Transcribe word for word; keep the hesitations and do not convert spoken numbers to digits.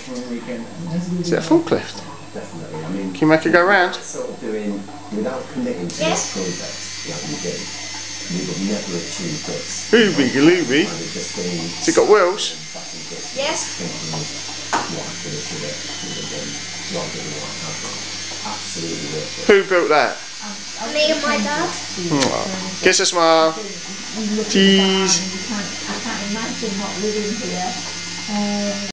Is it a forklift? Definitely. I mean, can you make it go round? Sort of doing without committing to yes. this project like we did, we would never achieve this. Ooby galooby. Has it got wheels? Yes. Absolutely worth it. Who built that? Me and my dad. Oh, kiss a smile. Cheese. I can't imagine not living here. Um,